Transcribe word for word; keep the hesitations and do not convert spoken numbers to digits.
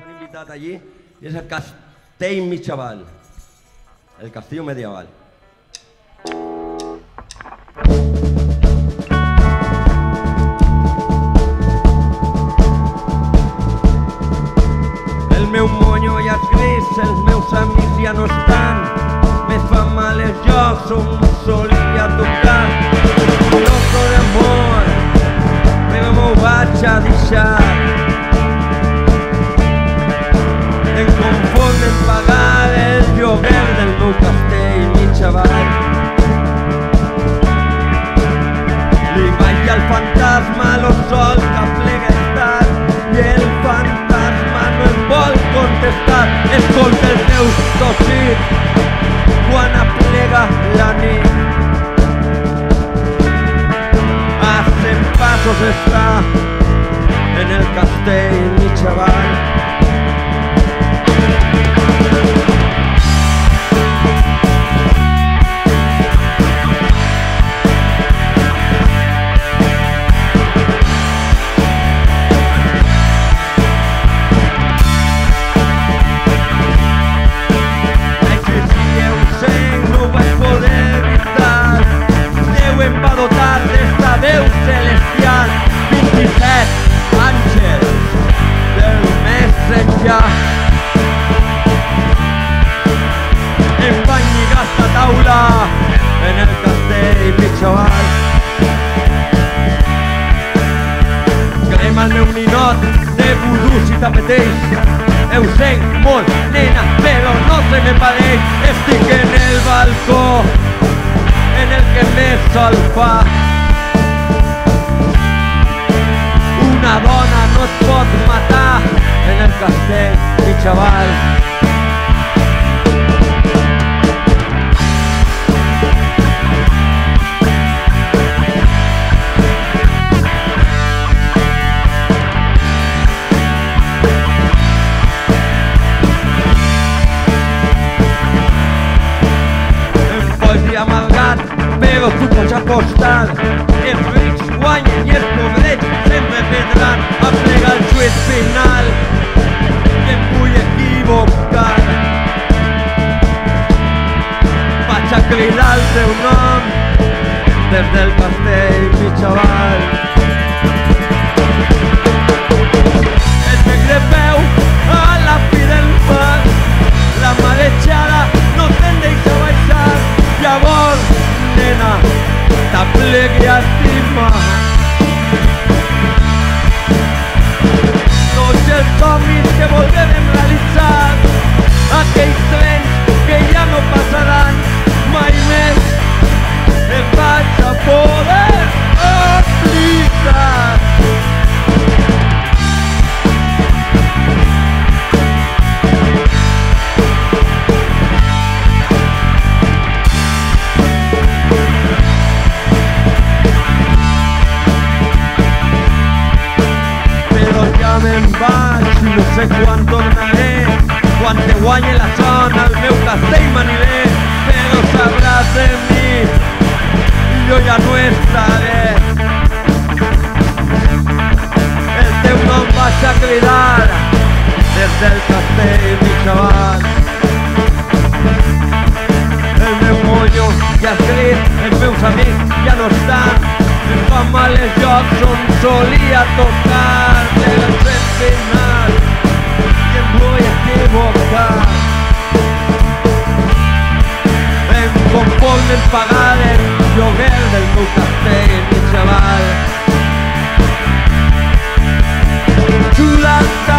han invitat allí i és el castell mitjaval, el castillo medieval. El meu monyo ja és gris, els meus amics ja no estan, me fa mal els jocs on solia tocar. Loco d'amor, però m'ho vaig a deixar. Em conforme en pagar el lloguer del meu castell mitjaval. Li vaig al fantasma lo sol que plega estat i el fantasma no em vol contestar. Escolta el meu tossit quan aplega la nit. A cent passos està en el castell mitjaval. Déu celestial, vint-i-set àngels del més enllà. Em van lligar esta taula en el castell mitjaval. Crema el meu ninot de vudú si t'apeteix. Ho sent molt, nena, però no se me pareix. Estic en el balcó en el que més sol fa. Una dona no et pot matar en el castell mitjaval. Em pots dir amargat, però tu pots apostar. Els rics guanyen i els pobrets sempre perdran. A plegar el xuet final i em vull equivocar. Vaig a cridar el teu nom des del castell mitjaval. El negre veu a la fi del mar, la marejada no te'n deixa baixar. Llavors, nena, t'aplegui a estimar. Tots els somnis que volguem realitzar, aquells trens que ja no passaran mai més, els vaig a poder oblidar. Me'n vaig i no sé quan tornaré. Quan te guanyi la son al meu castell m'aniré. Però sabràs de mi i jo ja no estaré. El teu nom vaig a cridar des del castell mitjaval. El meu monyo ja és gris, els meus amics ja no estan. Em fa mal els jocs on solia tocar. Però el fet final i em vull equivocar. Em conforme en pagar el lloguer del meu castell mitjaval. Xula